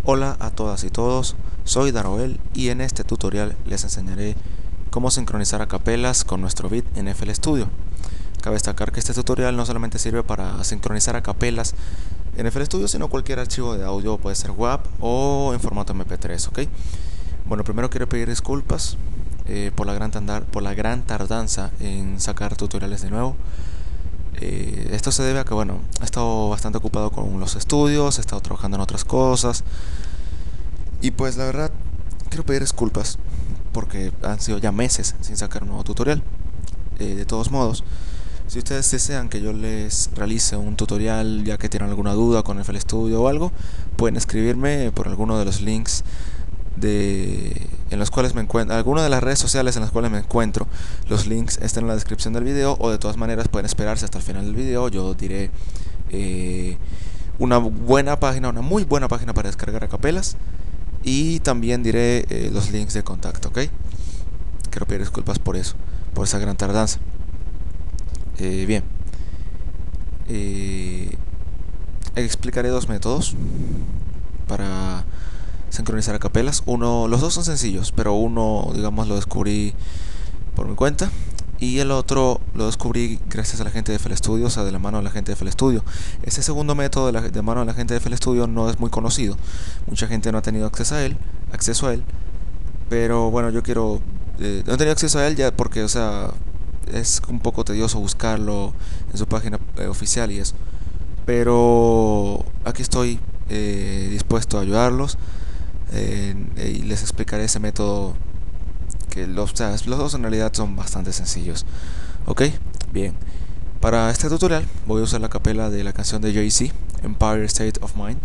Hola a todas y todos, soy Daroel y en este tutorial les enseñaré cómo sincronizar acapelas con nuestro beat en FL Studio. Cabe destacar que este tutorial no solamente sirve para sincronizar acapelas en FL Studio, sino cualquier archivo de audio, puede ser WAV o en formato MP3, ¿ok? Bueno, primero quiero pedir disculpas por la gran tardanza en sacar tutoriales de nuevo. Esto se debe a que, bueno, he estado bastante ocupado con los estudios, he estado trabajando en otras cosas y pues la verdad quiero pedir disculpas porque han sido ya meses sin sacar un nuevo tutorial. De todos modos, si ustedes desean que yo les realice un tutorial, ya que tienen alguna duda con FL Studio o algo, pueden escribirme por alguno de los links en los cuales me encuentro, alguna de las redes sociales en las cuales me encuentro. Los links están en la descripción del video, o de todas maneras pueden esperarse hasta el final del video. Yo diré una muy buena página para descargar acapelas, y también diré los links de contacto, ¿ok? Quiero pedir disculpas por eso, por esa gran tardanza. Bien, explicaré dos métodos para sincronizar acapelas. Los dos son sencillos, pero uno, digamos, lo descubrí por mi cuenta y el otro lo descubrí gracias a la gente de FL Studio, o sea, de la mano de la gente de FL Studio. Este segundo método de mano de la gente de FL Studio no es muy conocido, mucha gente no ha tenido acceso a él, pero bueno, yo quiero no he tenido acceso a él ya porque, o sea, es un poco tedioso buscarlo en su página oficial y eso, pero aquí estoy dispuesto a ayudarlos. Y les explicaré ese método, que los dos en realidad son bastante sencillos. Ok, bien. Para este tutorial voy a usar la capela de la canción de Jay-Z, Empire State of Mind.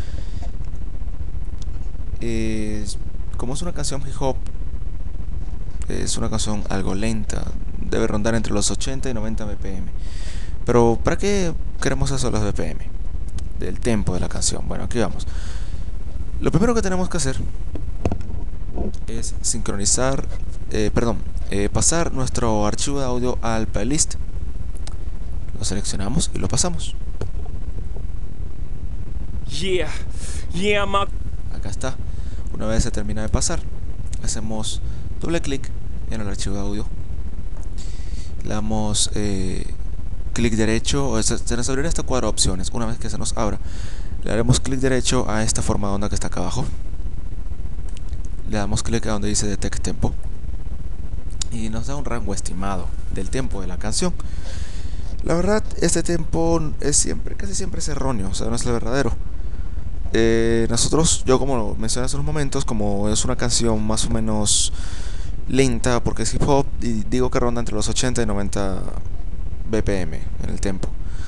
Como es una canción hip hop, es una canción algo lenta, debe rondar entre los 80 y 90 BPM. Pero ¿para qué queremos eso de los BPM? Del tempo de la canción. Bueno, aquí vamos. Lo primero que tenemos que hacer es pasar nuestro archivo de audio al playlist. Lo seleccionamos y lo pasamos. Acá está. Una vez se termina de pasar, hacemos doble clic en el archivo de audio, le damos clic derecho, se nos abrirá este cuadro de opciones. Una vez que se nos abra, le daremos clic derecho a esta forma de onda que está acá abajo, le damos clic a donde dice Detect Tempo y nos da un rango estimado del tempo de la canción. La verdad, este tempo casi siempre es erróneo, o sea, no es el verdadero. Yo, como mencioné hace unos momentos, como es una canción más o menos lenta porque es hip hop, y digo que ronda entre los 80 y 90 BPM en el tempo.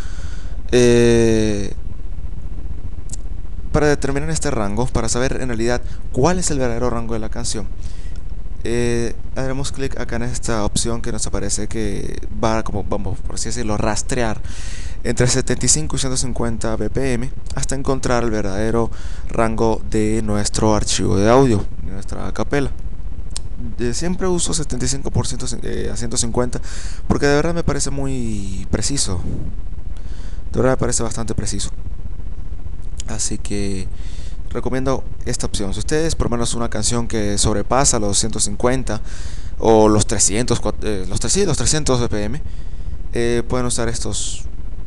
Para determinar este rango, para saber en realidad cuál es el verdadero rango de la canción, haremos clic acá en esta opción que nos aparece, que va, como vamos por así decirlo, rastrear entre 75 y 150 BPM hasta encontrar el verdadero rango de nuestro archivo de audio, de nuestra acapela. Siempre uso 75% a 150 porque de verdad me parece muy preciso, de verdad me parece bastante preciso. Así que recomiendo esta opción. Si ustedes por lo menos una canción que sobrepasa los 150 o los 300, los 300 BPM, pueden usar estos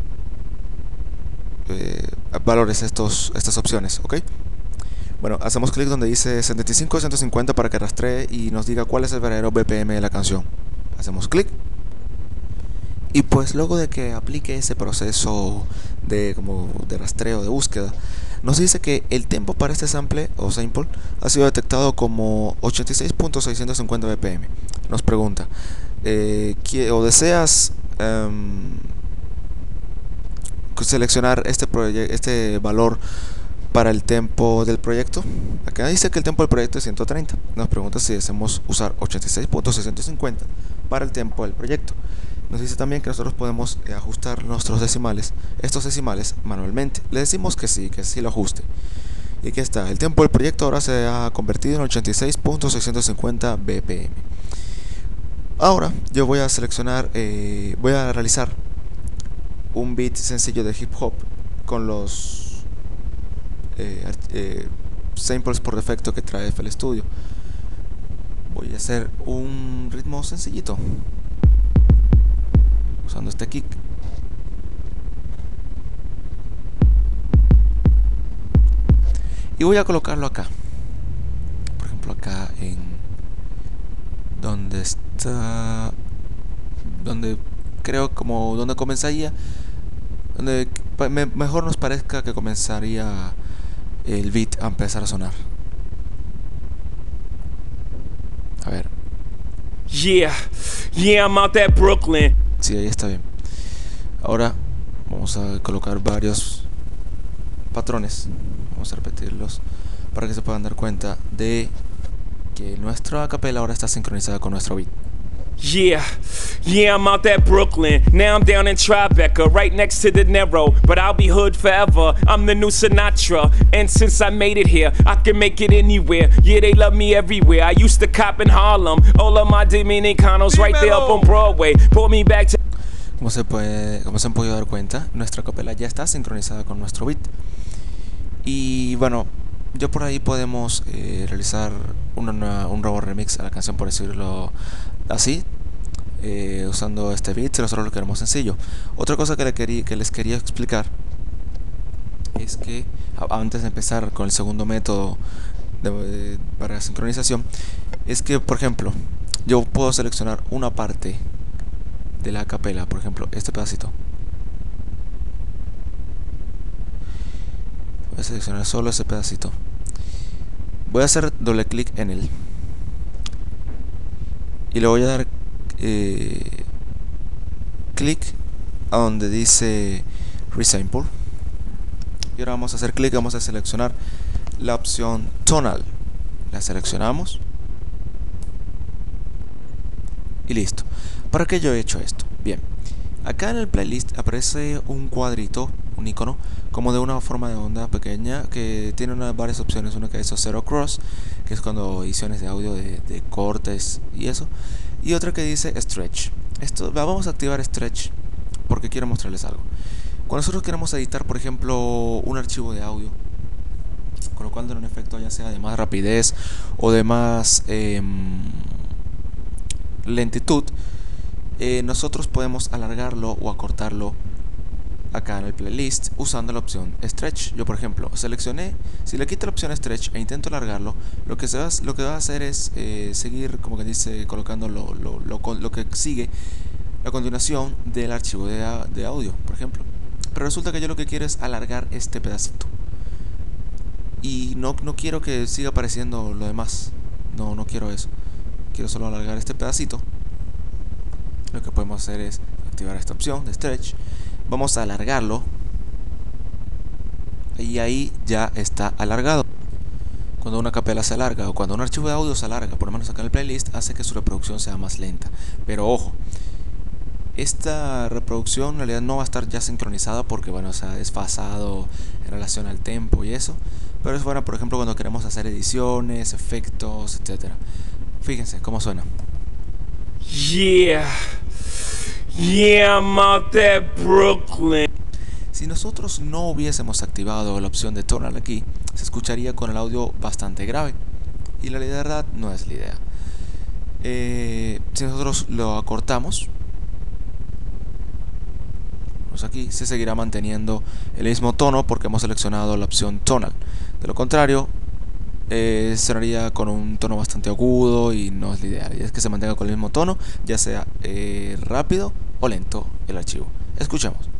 valores, estas opciones, ¿ok? Bueno, hacemos clic donde dice 75 o 150 para que rastree y nos diga cuál es el verdadero BPM de la canción. Hacemos clic y pues luego de que aplique ese proceso de rastreo, de búsqueda, nos dice que el tempo para este sample ha sido detectado como 86.650 BPM. Nos pregunta, ¿o deseas seleccionar este valor para el tempo del proyecto? Acá dice que el tempo del proyecto es 130. Nos pregunta si deseamos usar 86.650 para el tempo del proyecto. Nos dice también que nosotros podemos ajustar estos decimales manualmente. Le decimos que sí lo ajuste. Y aquí está, el tiempo del proyecto ahora se ha convertido en 86.650 BPM. Ahora yo voy a voy a realizar un beat sencillo de hip hop con los samples por defecto que trae FL Studio. Voy a hacer un ritmo sencillito usando este kick. Y voy a colocarlo acá. Por ejemplo, acá en donde está, donde creo como donde comenzaría, donde mejor nos parezca que comenzaría el beat a empezar a sonar. A ver. Yeah, I'm out at Brooklyn. Sí, ahí está bien. Ahora vamos a colocar varios patrones. Vamos a repetirlos para que se puedan dar cuenta de que nuestra acapella ahora está sincronizada con nuestro beat. Yeah, I'm out at Brooklyn. Now I'm down in Tribeca, right next to the Narrow. But I'll be hood forever. I'm the new Sinatra. And since I made it here, I can make it anywhere. Yeah, they love me everywhere. I used to cop in Harlem. All of my Dominicanos right there up on Broadway. Pulled me back to... Como se han podido dar cuenta, nuestra acapella ya está sincronizada con nuestro beat. Y bueno, yo por ahí podemos realizar un nuevo remix a la canción, por decirlo así, usando este beat, si nosotros lo queremos sencillo. Otra cosa que les quería explicar es que antes de empezar con el segundo método para sincronización, es que, por ejemplo, yo puedo seleccionar una parte de la acapella, por ejemplo, este pedacito. Voy a seleccionar solo ese pedacito. Voy a hacer doble clic en él y le voy a dar clic a donde dice resample. Y ahora vamos a hacer clic, vamos a seleccionar la opción tonal. La seleccionamos y listo. ¿Para qué yo he hecho esto? Bien, acá en el playlist aparece un cuadrito, un icono como de una forma de onda pequeña que tiene varias opciones. Una que es Zero Cross, que es cuando ediciones de audio de cortes y eso, y otra que dice Stretch. Vamos a activar Stretch porque quiero mostrarles algo. Cuando nosotros queremos editar, por ejemplo, un archivo de audio, colocando un efecto ya sea de más rapidez o de más lentitud, nosotros podemos alargarlo o acortarlo acá en el playlist usando la opción Stretch. Yo, por ejemplo, seleccioné, si le quito la opción Stretch e intento alargarlo, lo que va a hacer es seguir, como que dice, colocando lo que sigue a continuación del archivo de audio, por ejemplo. Pero resulta que yo lo que quiero es alargar este pedacito y no quiero que siga apareciendo lo demás. No quiero eso. Quiero solo alargar este pedacito. Lo que podemos hacer es activar esta opción de Stretch. Vamos a alargarlo y ahí ya está alargado. Cuando una acapella se alarga o cuando un archivo de audio se alarga, por lo menos acá en el playlist, hace que su reproducción sea más lenta. Pero ojo, esta reproducción en realidad no va a estar ya sincronizada porque, bueno, se ha desfasado en relación al tempo y eso. Pero es buena, por ejemplo, cuando queremos hacer ediciones, efectos, etc. Fíjense cómo suena. Yeah, I'm out at Brooklyn. Si nosotros no hubiésemos activado la opción de tonal aquí, se escucharía con el audio bastante grave. Y la verdad no es la idea. Si nosotros lo acortamos, pues aquí se seguirá manteniendo el mismo tono porque hemos seleccionado la opción tonal. De lo contrario, sonaría con un tono bastante agudo y no es la idea. Es que se mantenga con el mismo tono, ya sea rápido o lento el archivo. Escuchemos.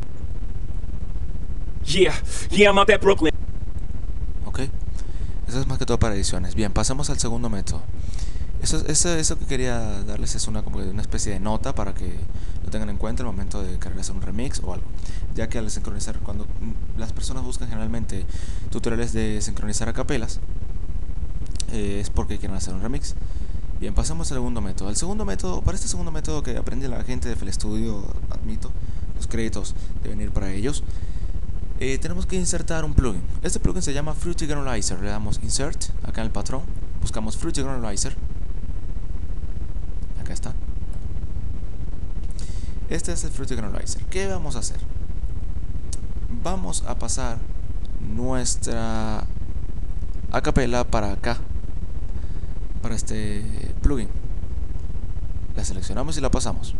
Yeah, I'm out at Brooklyn. Ok, eso es más que todo para ediciones. Bien, pasamos al segundo método. Eso que quería darles es una especie de nota para que lo tengan en cuenta al momento de querer hacer un remix o algo, ya que al sincronizar, cuando las personas buscan generalmente tutoriales de sincronizar acapelas, es porque quieren hacer un remix. Bien, pasamos al segundo método. Para este segundo método que aprende la gente de FL Studio, admito, los créditos deben ir para ellos. Tenemos que insertar un plugin. Este plugin se llama Fruity Granulizer. Le damos Insert acá en el patrón, buscamos Fruity Granulizer. Acá está. Este es el Fruity Granulizer. ¿Qué vamos a hacer? Vamos a pasar nuestra a capela para acá, para este plugin. La seleccionamos y la pasamos.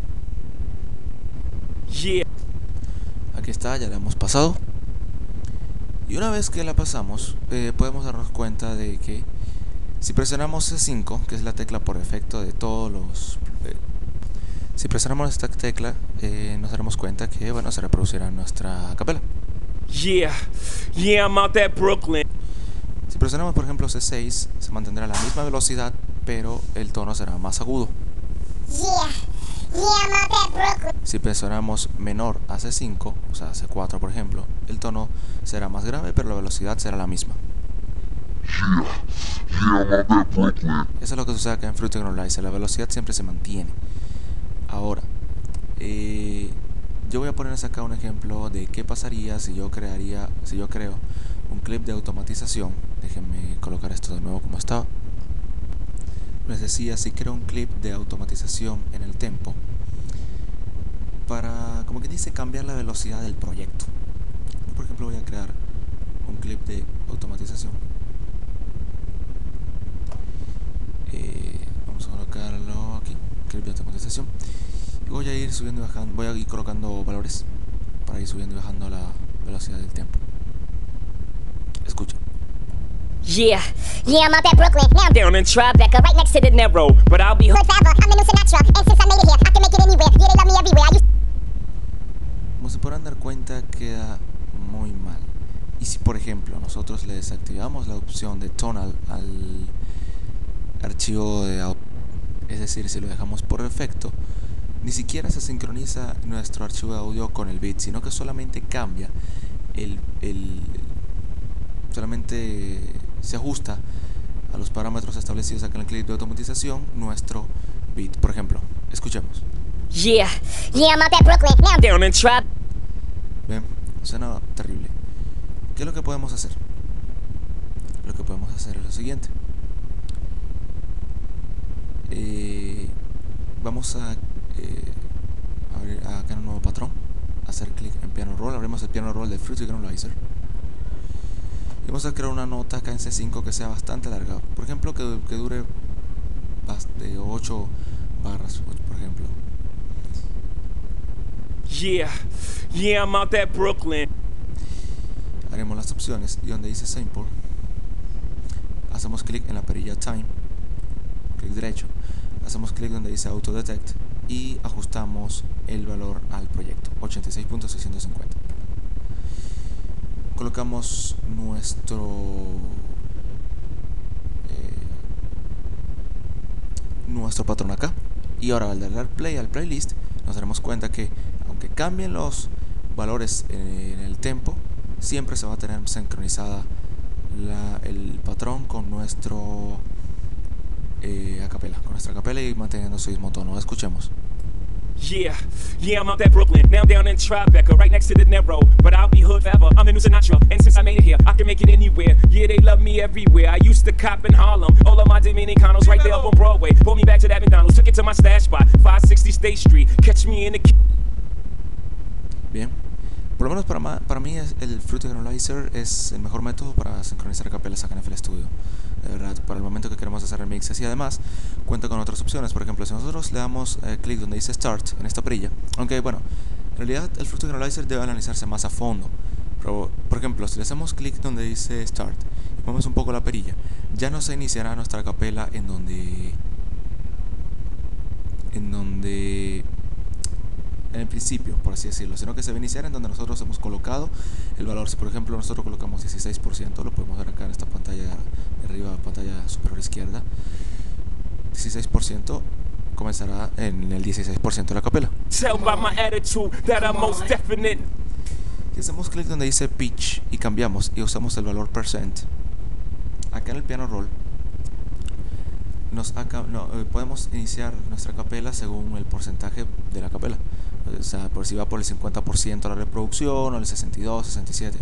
Aquí está, ya la hemos pasado. Y una vez que la pasamos, podemos darnos cuenta de que si presionamos C5, que es la tecla por defecto de todos los... si presionamos esta tecla, nos daremos cuenta que, bueno, se reproducirá nuestra capela. I'm out at Brooklyn. Si presionamos, por ejemplo, C6, se mantendrá la misma velocidad, pero el tono será más agudo. Si presionamos menor a C5, o sea, C4 por ejemplo, el tono será más grave, pero la velocidad será la misma. Eso es lo que sucede acá en Fruity Analyzer, la velocidad siempre se mantiene. Ahora, yo voy a ponerles acá un ejemplo de qué pasaría si yo creo un clip de automatización. Déjenme colocar esto de nuevo como estaba. Les decía, si creo un clip de automatización en el tempo para, como que dice, cambiar la velocidad del proyecto. Yo, por ejemplo, voy a crear un clip de automatización. Vamos a colocarlo aquí, clip de automatización. Y voy a ir subiendo y bajando, voy a ir colocando valores para ir subiendo y bajando la velocidad del tempo. Escucha. I'm out at Brooklyn. Now I'm Down in Tribeca, right next to the Narrow. But I'll be hood forever. I'm the new Sinatra. And since I made it here, I can make it anywhere. Yeah, they love me everywhere. Como se podrán dar cuenta, queda muy mal. Y si, por ejemplo, nosotros le desactivamos la opción de tonal al archivo de audio, es decir, si lo dejamos por defecto, ni siquiera se sincroniza nuestro archivo de audio con el beat, sino que solamente cambia solamente se ajusta a los parámetros establecidos acá en el clip de automatización nuestro beat. Por ejemplo, escuchemos. I'm out at Brooklyn. Now I'm down in Tribeca. Ven, suena terrible. ¿Qué es lo que podemos hacer? Lo que podemos hacer es lo siguiente. Vamos a abrir acá un nuevo patrón, hacer clic en piano roll, abrimos el piano roll de Fruity Analyzer y vamos a crear una nota acá en C5 que sea bastante larga, por ejemplo que dure de 8 barras, por ejemplo. I'm out at Brooklyn. Haremos las opciones y donde dice sample hacemos clic en la perilla time, clic derecho, hacemos clic donde dice auto detect y ajustamos el valor al proyecto 86.650. Colocamos nuestro patrón acá y ahora al darle play al playlist nos daremos cuenta que aunque cambien los valores en el tempo, siempre se va a tener sincronizada el patrón con nuestro acapela, con nuestra acapela y manteniendo su mismo tono. Escuchemos. I'm out at Brooklyn. Now I'm down in Tribeca, right next to the Narrow. But I'll be hood forever. I'm the new Sinatra. And since I made it here, I can make it anywhere. Yeah, they love me everywhere. I used to cop in Harlem. All of my Dominicanos right there up on Broadway. Pulled me back to that McDonald's. Took it to my stash spot, 560 State Street. Catch me in the... Bien. Por lo menos para mí el Fruity Analyzer es el mejor método para sincronizar capelas acá en FL Studio. De verdad, para el momento que queremos hacer remixes, y además cuenta con otras opciones. Por ejemplo, si nosotros le damos clic donde dice Start en esta perilla, aunque bueno, en realidad el Fruity Analyzer debe analizarse más a fondo. Pero, por ejemplo, si le hacemos clic donde dice Start y movemos un poco la perilla, ya no se iniciará nuestra capela en el principio, por así decirlo, sino que se va a iniciar en donde nosotros hemos colocado el valor. Si por ejemplo nosotros colocamos 16%, lo podemos ver acá en esta pantalla de arriba, pantalla superior izquierda, 16% comenzará en el 16% de la capela. Si hacemos clic donde dice pitch y cambiamos y usamos el valor percent, acá en el piano roll podemos iniciar nuestra capela según el porcentaje de la capela. O sea, por si va por el 50% la reproducción o el 62, 67.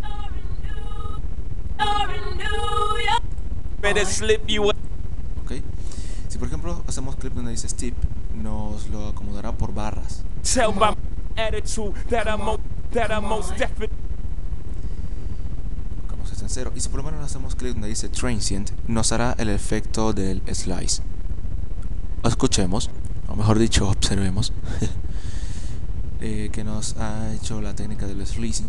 Ok. Si por ejemplo hacemos clip donde dice steep, nos lo acomodará por barras. Colocamos esta en 0. Y si por lo menos hacemos clic donde dice transient, nos hará el efecto del slice. Escuchemos, o mejor dicho, observemos que nos ha hecho la técnica del slicing.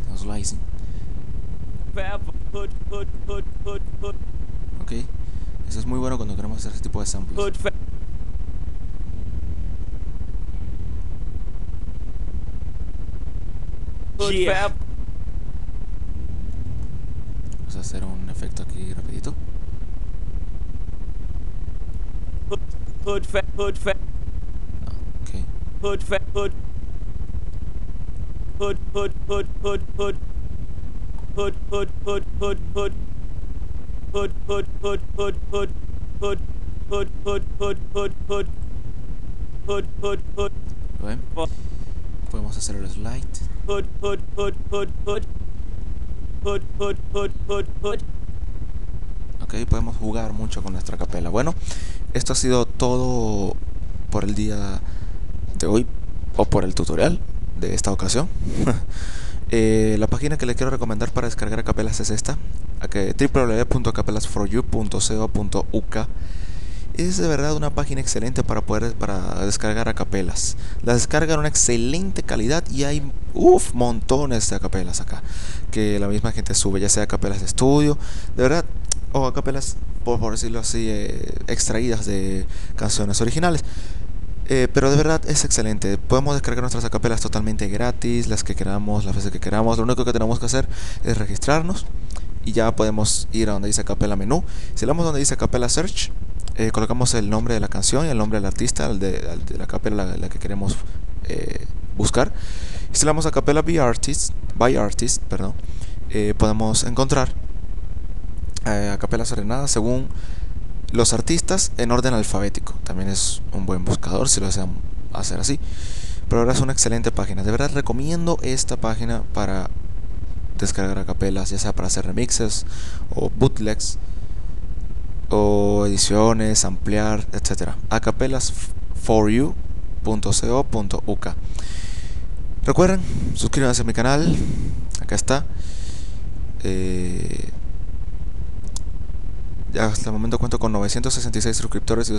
Ok, eso es muy bueno cuando queremos hacer ese tipo de samples. Yeah. Vamos a hacer un efecto aquí rapidito. ¿Ven? Podemos hacer el slide. Ok, podemos jugar mucho con nuestra capela. Bueno, esto ha sido todo por el día de hoy, o por el tutorial de esta ocasión. La página que les quiero recomendar para descargar acapelas es esta, www.acapelasforyou.co.uk. Es de verdad una página excelente para descargar acapelas. Las descargan en una excelente calidad y hay montones de acapelas acá que la misma gente sube, ya sea acapelas de estudio, de verdad, o acapelas, por decirlo así, extraídas de canciones originales. Pero de verdad es excelente. Podemos descargar nuestras acapelas totalmente gratis, las que queramos, las veces que queramos. Lo único que tenemos que hacer es registrarnos y ya podemos ir a donde dice acapela menú. Si le damos donde dice acapela search, colocamos el nombre de la canción y el nombre del artista, el de la acapela la que queremos buscar. Y si le damos acapela by artist, podemos encontrar acapelas ordenadas según los artistas en orden alfabético. También es un buen buscador si lo desean hacer así. Pero ahora es una excelente página. De verdad recomiendo esta página para descargar acapelas, ya sea para hacer remixes o bootlegs o ediciones, ampliar, etc. acapelasforyou.co.uk. Recuerden, suscríbanse a mi canal. Acá está. Ya hasta el momento cuento con 966 suscriptores y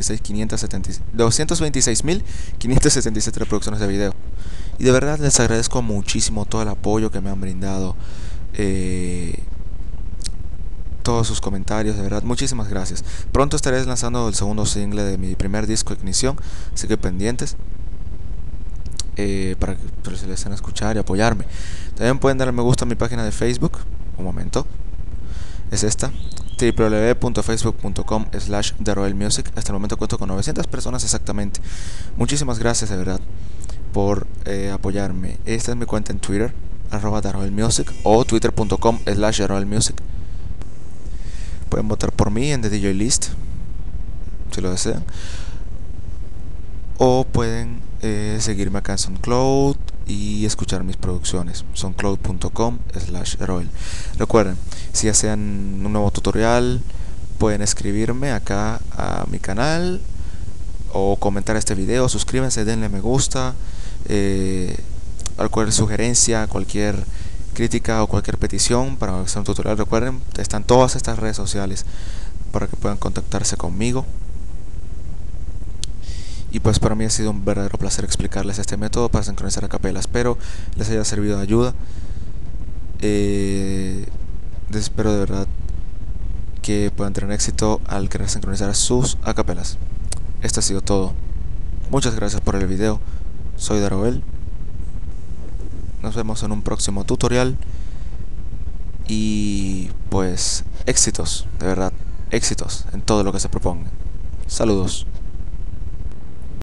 226.577 reproducciones de video. Y de verdad les agradezco muchísimo todo el apoyo que me han brindado, todos sus comentarios, de verdad, muchísimas gracias. Pronto estaré lanzando el segundo single de mi primer disco, Ignición, así que pendientes para que se les den a escuchar y apoyarme. También pueden darle me gusta a mi página de Facebook. Un momento, es esta, www.facebook.com/daroelmusic. Hasta el momento cuento con 900 personas exactamente. Muchísimas gracias de verdad por apoyarme. Esta es mi cuenta en Twitter, @daroelmusic, o twitter.com/daroelmusic. Pueden votar por mí en The DJ List si lo desean, o pueden seguirme acá en SoundCloud y escuchar mis producciones, soundcloud.com/daroel. Recuerden, si desean un nuevo tutorial, pueden escribirme acá a mi canal o comentar este video. Suscríbanse, denle me gusta, cualquier sugerencia, cualquier crítica o cualquier petición para hacer un tutorial. Recuerden, están todas estas redes sociales para que puedan contactarse conmigo. Y pues para mí ha sido un verdadero placer explicarles este método para sincronizar acapelas. Espero les haya servido de ayuda. Espero de verdad que puedan tener éxito al querer sincronizar sus acapelas. Esto ha sido todo. Muchas gracias por el video. Soy Daroel. Nos vemos en un próximo tutorial. Y pues éxitos, de verdad, éxitos en todo lo que se proponga. Saludos.